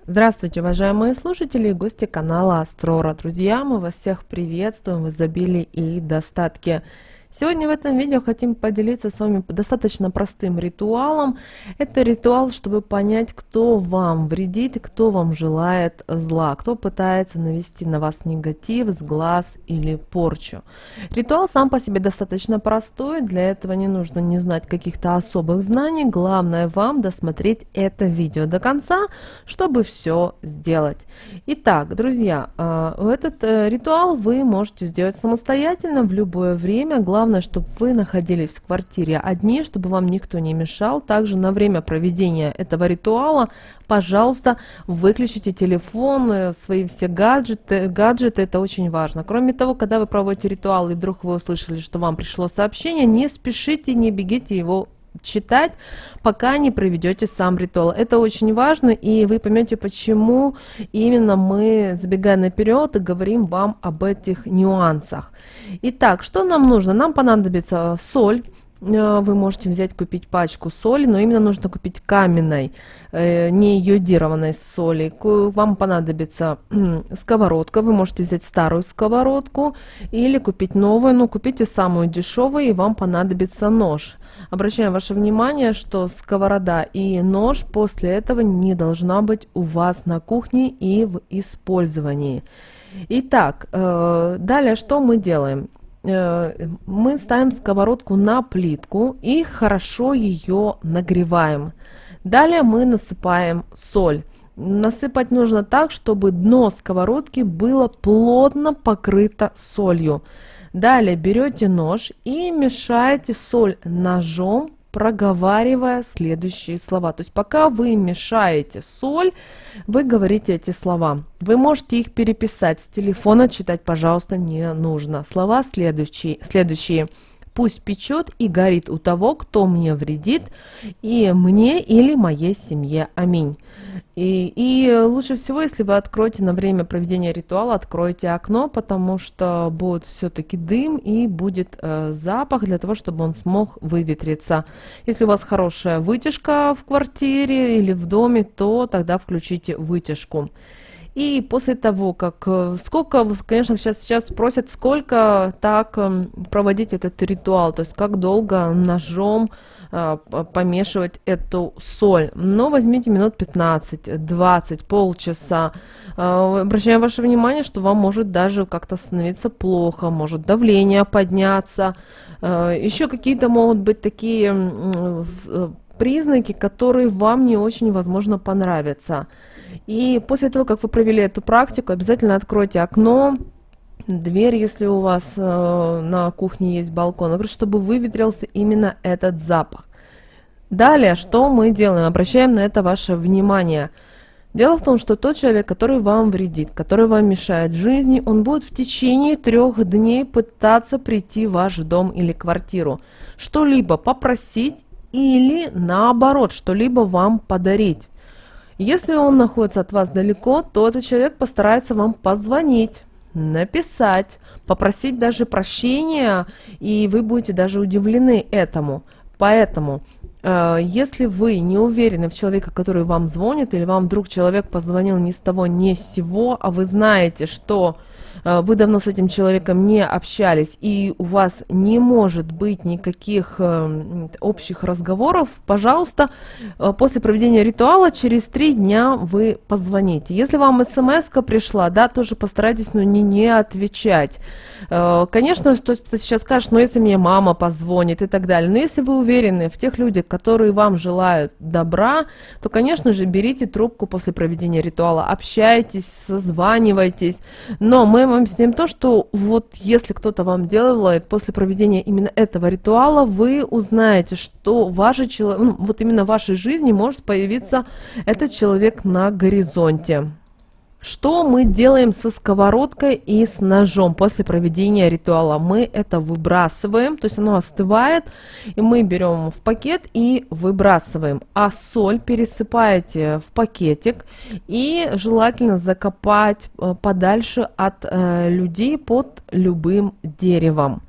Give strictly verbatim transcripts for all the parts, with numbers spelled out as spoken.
Здравствуйте, уважаемые слушатели и гости канала Астрора. Друзья, мы вас всех приветствуем в изобилии и достатке. Сегодня в этом видео хотим поделиться с вами достаточно простым ритуалом. Это ритуал, чтобы понять, кто вам вредит и кто вам желает зла, кто пытается навести на вас негатив, сглаз или порчу. Ритуал сам по себе достаточно простой, для этого не нужно не знать каких-то особых знаний. Главное вам досмотреть это видео до конца, чтобы все сделать. Итак, друзья, этот ритуал вы можете сделать самостоятельно в любое время. Главное, Главное, чтобы вы находились в квартире одни, чтобы вам никто не мешал. Также на время проведения этого ритуала, пожалуйста, выключите телефон, свои все гаджеты. Гаджеты это очень важно. Кроме того, когда вы проводите ритуал и вдруг вы услышали, что вам пришло сообщение, не спешите, не бегите его читать, пока не проведете сам ритуал. Это очень важно, и вы поймете, почему именно мы, забегая наперед, и говорим вам об этих нюансах. Итак, что нам нужно? Нам понадобится соль. Вы можете взять, купить пачку соли, но именно нужно купить каменной, не йодированной соли. Вам понадобится сковородка, вы можете взять старую сковородку или купить новую, но купите самую дешевую, и вам понадобится нож. Обращаем ваше внимание, что сковорода и нож после этого не должна быть у вас на кухне и в использовании. Итак, далее что мы делаем? Мы ставим сковородку на плитку и хорошо ее нагреваем. Далее мы насыпаем соль. Насыпать нужно так, чтобы дно сковородки было плотно покрыто солью. Далее берете нож и мешаете соль ножом, проговаривая следующие слова. То есть пока вы мешаете соль, вы говорите эти слова. Вы можете их переписать с телефона, читать, пожалуйста, не нужно. Слова следующие. следующие. Пусть печет и горит у того, кто мне вредит, и мне или моей семье. Аминь. И, и лучше всего, если вы откроете на время проведения ритуала, откройте окно, потому что будет все-таки дым и будет э, запах для того, чтобы он смог выветриться. Если у вас хорошая вытяжка в квартире или в доме, то тогда включите вытяжку. И после того, как, сколько, конечно, сейчас, сейчас спросят, сколько так проводить этот ритуал, то есть как долго ножом э, помешивать эту соль. Но возьмите минут пятнадцать-двадцать, полчаса. Э, обращаем ваше внимание, что вам может даже как-то становиться плохо, может давление подняться. Э, еще какие-то могут быть такие э, признаки, которые вам не очень, возможно, понравятся. И после того, как вы провели эту практику, обязательно откройте окно, дверь, если у вас э, на кухне есть балкон, чтобы выветрился именно этот запах. Далее, что мы делаем? Обращаем на это ваше внимание. Дело в том, что тот человек, который вам вредит, который вам мешает в жизни, он будет в течение трех дней пытаться прийти в ваш дом или квартиру, что-либо попросить или наоборот, что-либо вам подарить. Если он находится от вас далеко, то этот человек постарается вам позвонить, написать, попросить даже прощения, и вы будете даже удивлены этому. Поэтому, э, если вы не уверены в человеке, который вам звонит, или вам вдруг человек позвонил ни с того, ни с сего, а вы знаете, что э, вы давно с этим человеком не общались, и у вас не может быть никаких э, общих разговоров, пожалуйста, э, после проведения ритуала через три дня вы позвоните. Если вам смс-ка пришла, да, тоже постарайтесь, но не, не отвечать. Э, конечно, что ты сейчас скажешь, ну если мне мама позвонит и так далее, но если вы уверены в тех людях, которые вам желают добра, то, конечно же, берите трубку после проведения ритуала, общайтесь, созванивайтесь, но мы вам объясним то, что вот если кто-то вам делает после проведения именно этого ритуала, вы узнаете, что ваше, ну, вот именно в вашей жизни может появиться этот человек на горизонте. Что мы делаем со сковородкой и с ножом после проведения ритуала? Мы это выбрасываем, то есть оно остывает, и мы берем в пакет и выбрасываем. А соль пересыпаете в пакетик и желательно закопать подальше от э, людей под любым деревом.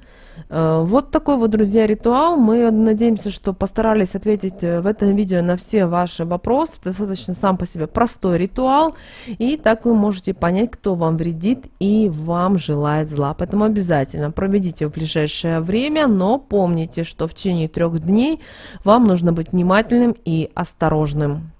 Вот такой вот, друзья, ритуал. Мы надеемся, что постарались ответить в этом видео на все ваши вопросы. Достаточно сам по себе простой ритуал. И так вы можете понять, кто вам вредит и вам желает зла. Поэтому обязательно проведите в ближайшее время. Но помните, что в течение трех дней вам нужно быть внимательным и осторожным.